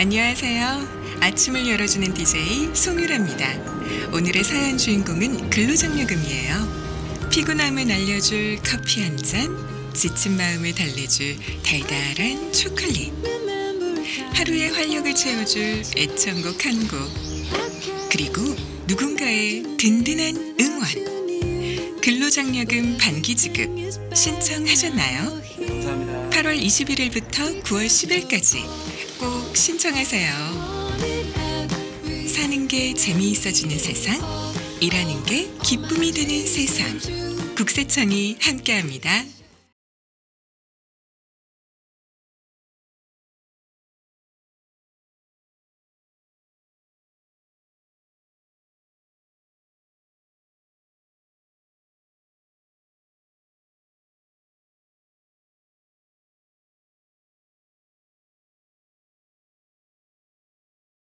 안녕하세요. 아침을 열어주는 DJ 송유라입니다. 오늘의 사연 주인공은 근로장려금이에요. 피곤함을 날려줄 커피 한 잔, 지친 마음을 달래줄 달달한 초콜릿, 하루의 활력을 채워줄 애청곡 한 곡, 그리고 누군가의 든든한 응원. 근로장려금 반기지급 신청하셨나요? 감사합니다. 8월 21일부터 9월 10일까지 꼭 신청하세요. 사는 게 재미있어지는 세상, 일하는 게 기쁨이 되는 세상. 국세청이 함께합니다.